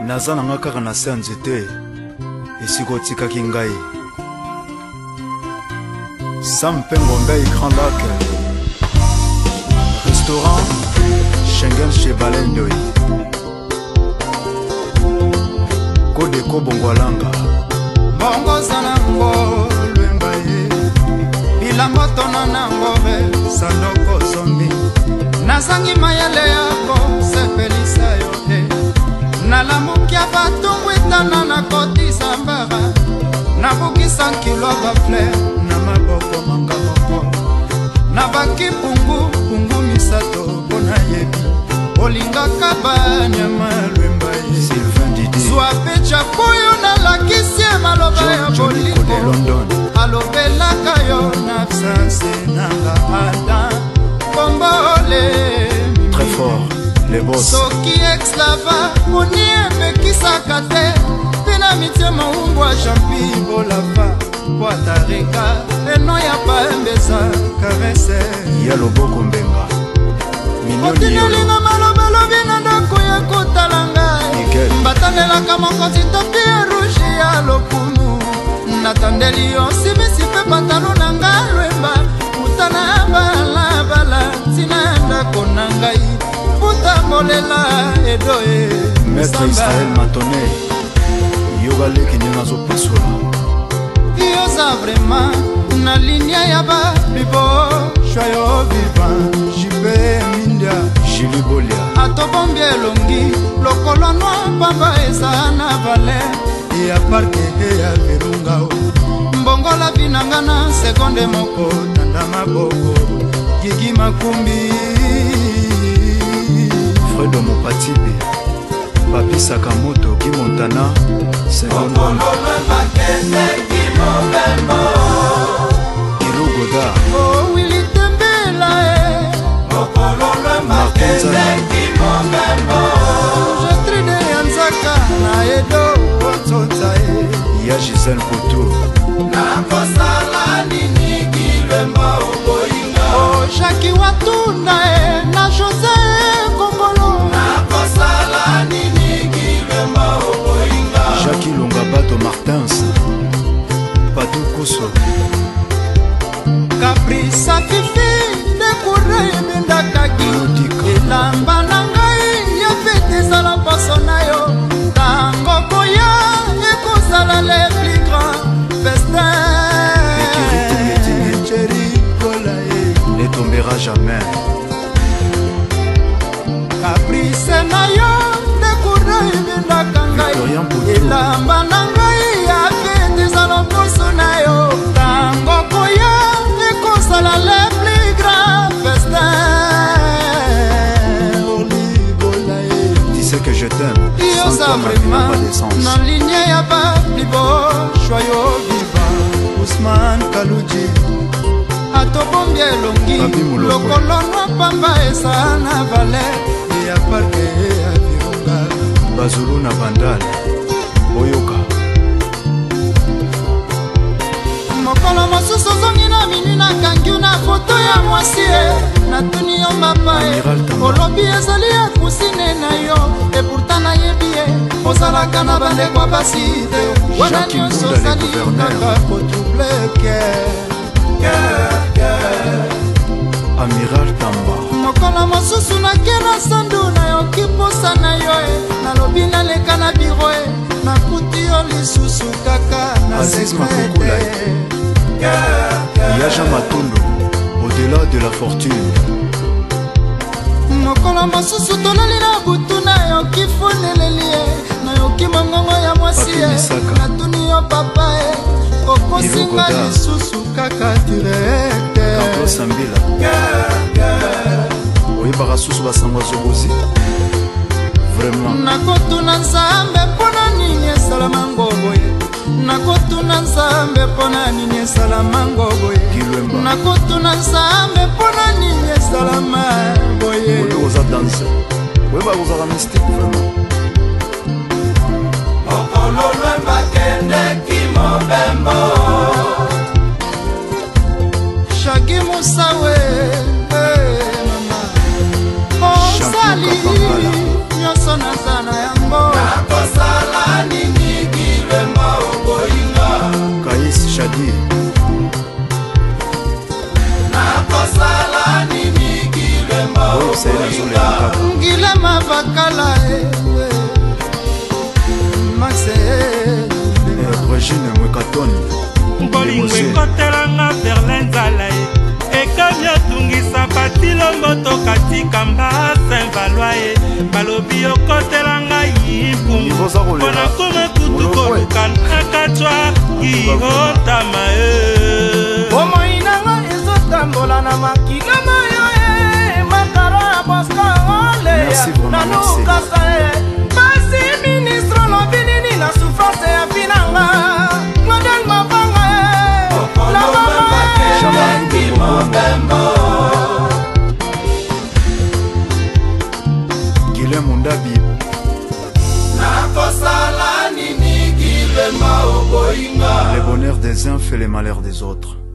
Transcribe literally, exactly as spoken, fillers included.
naza nanga kaka na se ya nzete esika otikaki ngai Sam Pengombe Grand Lac Restaurant Schengen chez Balendoy Kodeko Bongwalanga Bongo Zanango Lwembaye Bilangoto Nanango Sandoko Zombi Nazangi mayele yako sepelisa yote Nalamukia batungu itana na kotisa mbara Nabukisa nkilo bafle na maboko manga moko Nabaki pungu pungu misato pona yebi Olinga kaba nyama Lwembaye Sylvain Didi Zwa pecha kuyo na lakisie maloba ya boliko Alobela kayo nafsanse nanga ada Bombole Très fort, les boss Soki ex-lava, monie mekisaka te Pina mitie maumbwa champi bolava Poatareka, eno ya paembeza karese Ya loboko mbenga Otini olinga malobalobi na ndako ya kotalanga Mbatandelaka mokonzi topi ya rouge ya lokumu Natandeli yo simisi pe pantalo na nga Lwemba Utana bala bala tina ndako na ngai Utambolela edoe Maître Israël Matoné Yoga leki nina zo pesola Yoza vraiment na linia ya ba Bibo Choyo vivant Jibe Mindia Jili Bolia Atobombi elongi Lokolo noa pamba eza na vale Ya parke ya virungao Mbongola binangana sekonde moko Nanda maboko Gigi makumbi Fredo Mopatibi Papi Sakamoto Guy Montana Seconde Hiro Goda Oh Willy Tembela Martin Zana Jetride Yanzaka Na Edo Otota Ya Gisèle Boto Nakosala nini Lwemba Oboinga Oh Jackie Watunda Na José Kongolo Nakosala nini Lwemba Oboinga Jackie Longabato Martins Patou Kousso Caprisa Fifi Dekure Bindakaki Elamba na ngai ya fete sala poso na yo Tango koya ekozala le plus grand festin Ne tombera jamais Caprice na yo Dekure Bindaka ngai Elamba na ngai ya fete sala poso na yo Tango koya ekozala le plus grand festin que je t'aime, sans toi ma vie n'a pas d'essence. Na ligne ya ba libo, choyo viva Ousmane Kalouji Atobombi elongi Lokolo noa pamba esa na vale Ya parke ya virunga Bazulu na Vandal Boyoka Mokolo mosusu zongi na minu na kangi na foto ya mwasi Natuni yo mapae Olobi ezali ya kusine na yo E pourtant na yebi ye Ozalaka na bandekwa basi te Wana nyonso zali kaka kotouble Amiral Tamba Mokolo mosusu nake na sandu na yo kiposa na yo Nalobi naleka na biro Nakuti yo lisusu kaka na Aziz Makukula Yaja Matondo Au-delà de la fortune Mokolo mosusu tolali na butu na yo kifuneleli Na yo kimongongo ya mwasi Natuni yo papa Okosinga lisusu kaka direkte Carlos Sambila Oyebaka susu basangwa zobozi Vraiment Nakotuna nzambe pona nini esala boye Nakotuna nzambe pona nini esala boye Nakotuna nzambe pona nini esala boye Oyo oza danse Oyeba ozaka mystique vraiment Okolo Lwemba kende kimobembo Shagi Musawe Mama Osali Nyonso nazana yango ngilema bakala maxe Regine Mwekatoni bolingo ekotelanga verle nzala ye ekami otungisa batilombo tokatikamba saint valois ye balobi okotelanga yipungu mpona kuma kutu koluka nakatwa kiotama ye omoinanga ezotambola na makila mayo ye makaro ya boskangole nanukasa ye basi ministre lobi nini na souffrance ya binanga model mabanga ye na bamaengi mobembo Guilhem Mundabi nakosala nini gilema oboyinga le bonheur des uns fait le malheur des autres.